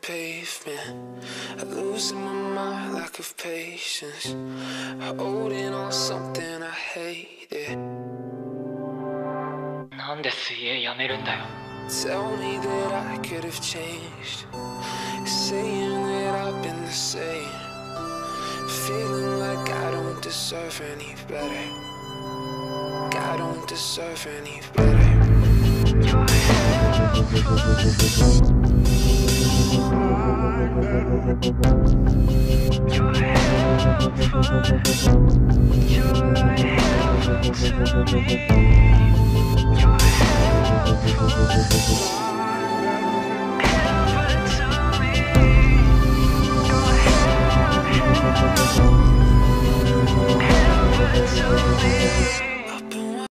pavement, losing my mind, lack of patience, holding on something I hated. なんで水泳やめるんだよ。 Tell me that I could have changed, saying that I've been the same, feeling like I don't deserve any better, I don't deserve any better. You're helpful. You're helpful. You're like heaven to me.